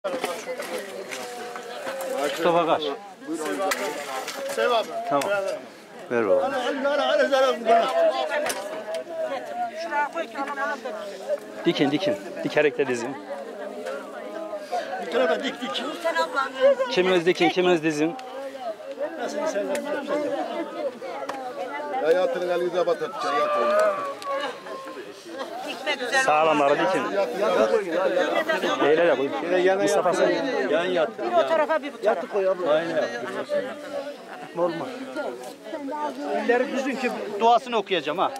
Mustafa kaç? Sevap. Tamam. Ver baba. Dikin. Dikerek de dizin. Bir tarafa dik. Kiminiz dikin, kiminiz dizin. Hayatının elinize batır. Sağlamları dikin. Eyle de koy. Mustafa sen. Yan yat. Bir o tarafa bir bu tarafa. Koy abla. Aynen yap. Normal. İlleri düzün ki duasını okuyacağım ha.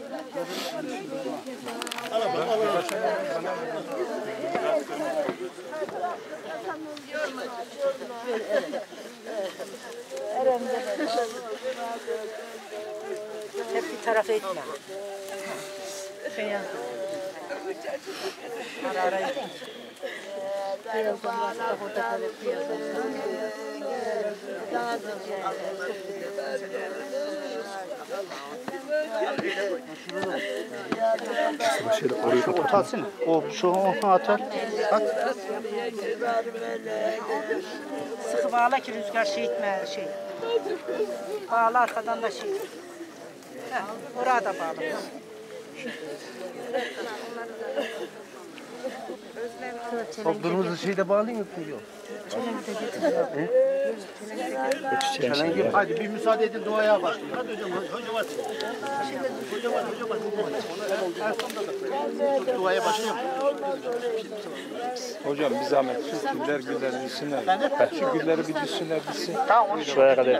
Hep bir tarafa etme. Ara et. Şöyle orayı kapatsın. O şu onu atar. At. Sıkı bağla ki rüzgar etme Bağla arkadan da Oraya da bağla. Topluğunuzu şeyde bağlayın mı? Yok. Çelengi. Hadi bir müsaade edin duaya başlayalım. Hadi hocam hadi. Duaya başlayalım. Hocam bir zahmet şu güller düşsünler. Şu gülleri bir düşsünler bitsin. Tamam. Şuraya kadar.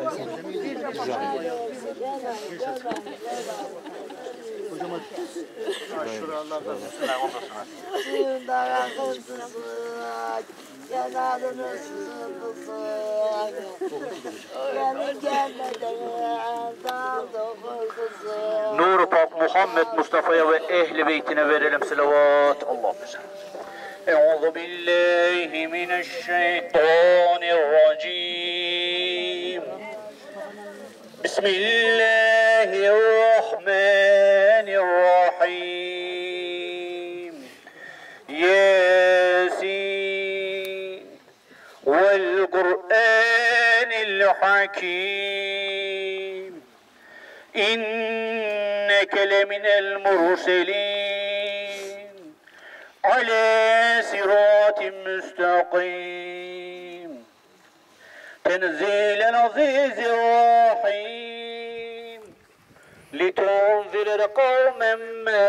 Şuralardan üstüne ondan sonra. Nur-u Pak Muhammed Mustafa'ya ve ehli beytine verelim salavat. Allahümme salli. Euzu billahi mineşşeytanirracim. Bismillahirrahmanirrahim. Yasin vel Kur'anil Hakim. İnneke leminel murselin ala siratin müstakim. Tenzilel azizir rahim. لتنذر قوما ما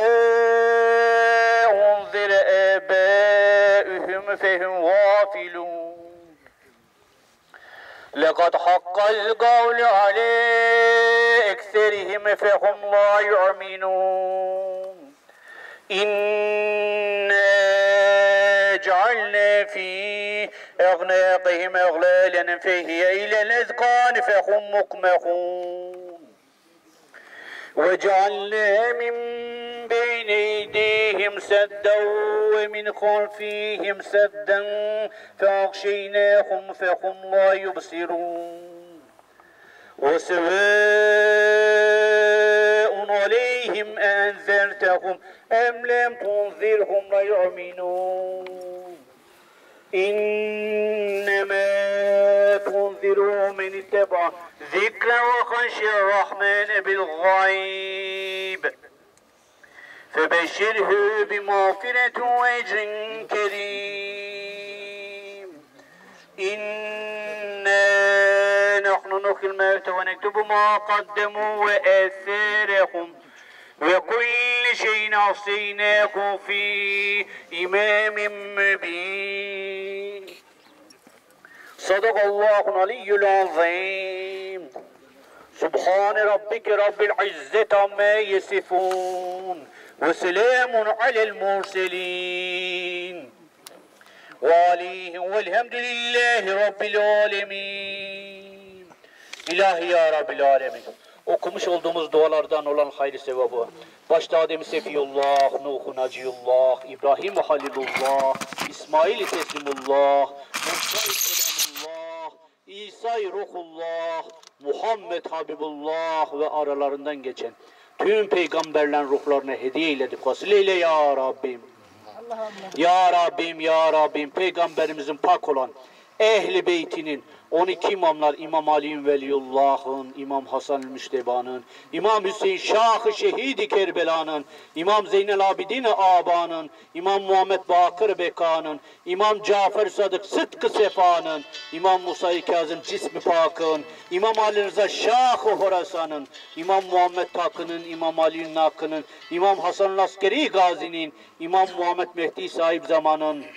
أنذر آبائهم فهم غافلون لقد حق القول على أكثرهم فهم لا يؤمنون إنا جعلنا في أعناقهم أغلالا فهي إلى الأذقان فهم مقمحون وجعلنا من بين أيديهم سدا ومن خلفهم سدا فأغشيناهم فهم لا يبصرون وسواء عليهم أنذرتهم أم لم تنذرهم لا يؤمنون إنما تنذر من اتبع ذكر وخشي الرحمن بالغيب فبشره بمغفرة وأجر كريم إنا نحن نحيي الموتى ونكتب ما قدموا وآثارهم وكل شيء أحصيناه في إمام مبين صدق الله العلي العظيم سبحان ربك رب العزة عما يصفون وسلام على المرسلين وعليهم والحمد لله رب العالمين. İlahi ya Rabbil Alemin. Okumuş olduğumuz dualardan olan hayırlı sevabı. Başta Adem-i Sefiyullah, Nuh-u Naciyullah, İbrahim-i Halilullah, İsmail-i Teslimullah, Musa-i Selamullah, İsa-i Ruhullah, Muhammed Habibullah ve aralarından geçen tüm peygamberlerin ruhlarına hediye eyledik. Vasileyle ya Rabbim. Ya Rabbim, Ya Rabbim, Peygamberimizin pak olan Ehli Beytinin 12 imamlar, İmam Ali'nin Veliyullah'ın, İmam Hasan-ı Müşteba'nın, İmam Hüseyin Şah-ı Şehid-i Kerbela'nın, İmam Zeynel Abidin-i Aba'nın, İmam Muhammed Bakır Beka'nın, İmam Cafer Sadık Sıtkı Sefa'nın, İmam Musa-i Kazım Cismi Pak'ın, İmam Ali Rıza Şah-ı Horasan'ın, İmam Muhammed Takı'nın, İmam Ali'nin Hakkı'nın, İmam Hasan Askeri Gazi'nin, İmam Muhammed Mehdi Sahip Zaman'ın,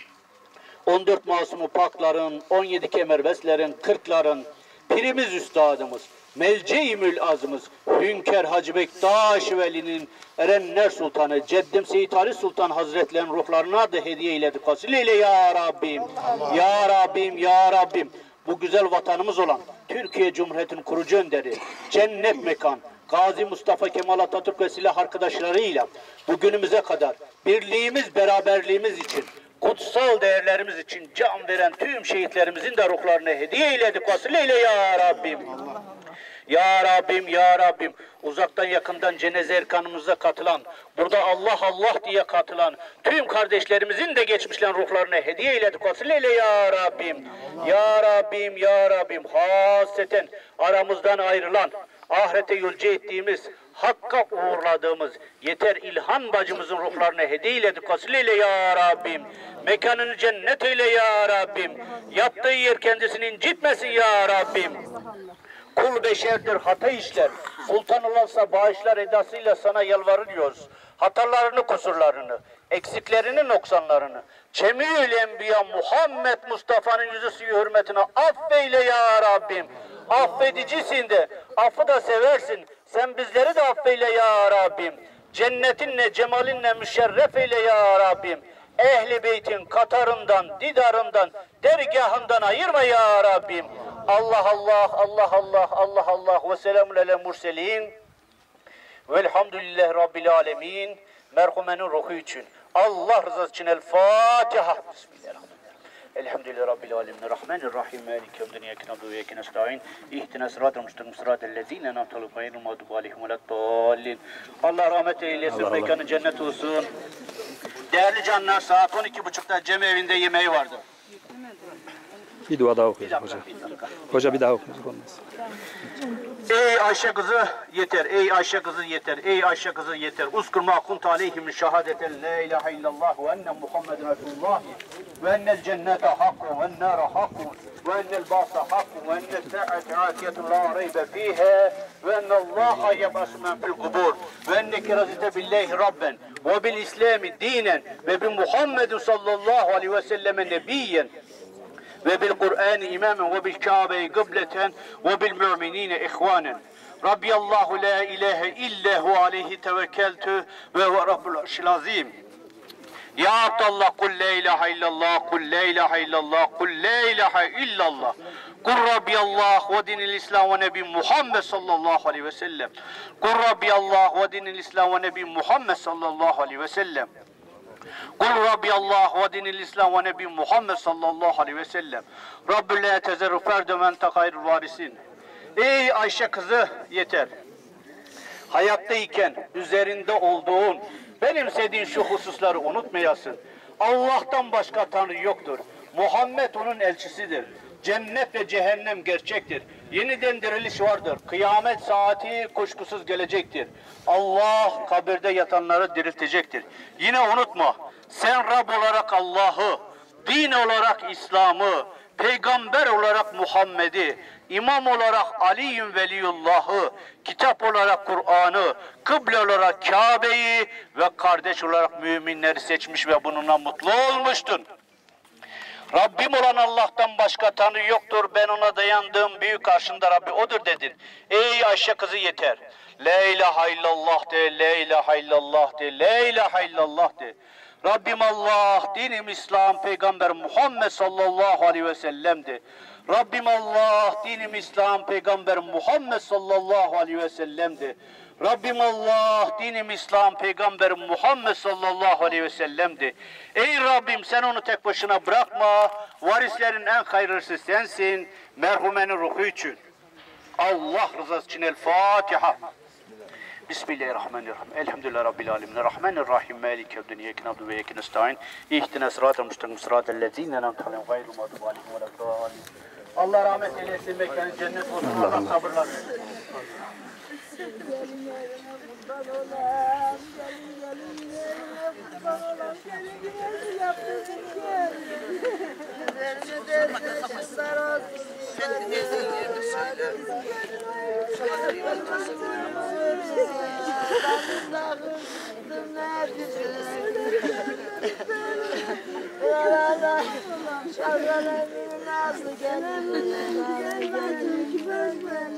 14 masumu pakların, 17 kemerbeslerin, 40'ların, pirimiz üstadımız, Melce-i Mülazımız, Hünkar Hacı Bektaş Veli'nin Erenler Sultanı, Ceddim Seyyid Ali Sultan Hazretlerinin ruhlarına da hediye eyledik. Vasile ya Rabbim, ya Rabbim, ya Rabbim. Bu güzel vatanımız olan Türkiye Cumhuriyeti'nin kurucu önderi, cennet mekan, Gazi Mustafa Kemal Atatürk ve silah arkadaşlarıyla bugünümüze kadar birliğimiz, beraberliğimiz için, kutsal değerlerimiz için can veren tüm şehitlerimizin de ruhlarına hediye eyledik. Vasile ya Rabbim. Ya Rabbim, Ya Rabbim, uzaktan yakından cenaze erkanımıza katılan, burada Allah Allah diye katılan tüm kardeşlerimizin de geçmişlerin ruhlarına hediye eyledik. Vasile ya Rabbim. Ya Rabbim, Ya Rabbim, hasreten aramızdan ayrılan, ahirete yolcu ettiğimiz, Hakk'a uğurladığımız Yeter İlhan bacımızın ruhlarına hediye eyledik. Vasile ya Rabbim. Mekanını cennet eyle ya Rabbim. Yattığı yer kendisini incitmesin ya Rabbim. Kul beşerdir, hata işler. Sultan olansa bağışlar edasıyla sana yalvarıyoruz. Hatalarını, kusurlarını, eksiklerini, noksanlarını, Cemil Enbiya Muhammed Mustafa'nın yüzü suyu hürmetine affeyle ya Rabbim. Affedicisin de, affı da seversin. Sen bizleri de affeyle ya Rabbim. Cennetinle, cemalinle müşerref eyle ya Rabbim. Ehli beytin katarından, didarından, dergahından ayırma ya Rabbim. Allah Allah, Allah Allah, Allah Allah ve selamun alel murselin. Velhamdülillahi Rabbil alemin. Merhumenin ruhu için, Allah rızası için El Fatiha. Bismillahirrahmanirrahim. Elhamdülillahi Rabbil alemin. Rahmanirrahim. Maliki yevmiddin. İyyâke na'budu ve iyyâke nestaîn. İhdina sıratal mustakîm sıratal lezîne en'amte aleyhim gayril mağdûbi aleyhim veleddâllîn. Allah rahmet eylesin. Mekanı cennet olsun. Değerli canlar, saat 12.30'da Cem evinde yemeği vardı. Bir dua daha okuyacağım hocam. Hoca bir daha okuyacak olmaz. Ey Ayşe kızı yeter, ey Ayşe kızı yeter, ey Ayşe kızı yeter. Uzkur ma kunt aleyhim şehadeten la ilahe illallah ve enne Muhammeden Resulullah ve ennel cennete hakkun ve ennâre hakkun ve ennel bâsa hakkun ve ennel sa'ate âtiyetun la reybe fîhâ ve ennallâha yeb'asu men fil kubur ve enneke razite billahi rabben ve bil islami dinen ve bi Muhammedin sallallahu aleyhi ve selleme nebiyyen ve bil Kur'an imamen ve bil Kabe'yi kıbleten ve bil müminine ihvanen. Rabbiyallahu la ilahe illahu aleyhi tevekkeltü ve huve rabbul arşil azim. Ya Abdallah kul la ilahe illallah, kul la ilahe illallah, kul la ilahe illallah. Kul Rabbiyallah ve dinil İslam ve Nebi Muhammed sallallahu aleyhi ve sellem. Kul Rabbiyallah ve dinil İslam ve Nebi Muhammed sallallahu aleyhi ve sellem. Kul Rabbiyallah ve dinil İslam ve Nebi Muhammed sallallahu aleyhi ve sellem. Rabbü la tezerru ferde men tekayrul varisin. Ey Ayşe kızı yeter. Hayattayken üzerinde olduğun, benimsediğin şu hususları unutmayasın. Allah'tan başka Tanrı yoktur. Muhammed onun elçisidir. Cennet ve cehennem gerçektir. Yeniden diriliş vardır. Kıyamet saati kuşkusuz gelecektir. Allah kabirde yatanları diriltecektir. Yine unutma, sen Rab olarak Allah'ı, din olarak İslam'ı, peygamber olarak Muhammed'i, imam olarak Ali'yün Veliyullah'ı, kitap olarak Kur'an'ı, kıble olarak Kabe'yi ve kardeş olarak müminleri seçmiş ve bununla mutlu olmuştun. Rabbim olan Allah'tan başka Tanrı yoktur. Ben ona dayandığım büyük karşında Rabbi odur dedin. Ey Ayşe kızı yeter. La ilahe illallah de, la ilahe illallah de, la ilahe illallah de. Rabbim Allah, dinim İslam, Peygamber Muhammed sallallahu aleyhi ve sellem de. Rabbim Allah, dinim İslam, Peygamber Muhammed sallallahu aleyhi ve sellem de. Rabbim Allah, dinim İslam, Peygamber Muhammed sallallahu aleyhi ve sellem'di. Ey Rabbim sen onu tek başına bırakma, varislerin en hayırlısı sensin, merhumenin ruhu için. Allah rızası için El Fatiha. Bismillahirrahmanirrahim. Elhamdülillahi Rabbil alemin. Rahmanirrahim. Maliki yevmiddin. İyyake na'budu ve iyyake nestaîn. İhdina sıratal mustakim sıratal lezîne en'amte aleyhim gayril mağdûbi aleyhim veleddâllîn. Allah rahmet eylesin, mekanı cennet olsun. Allah sabırlar versin. Nazlı gel,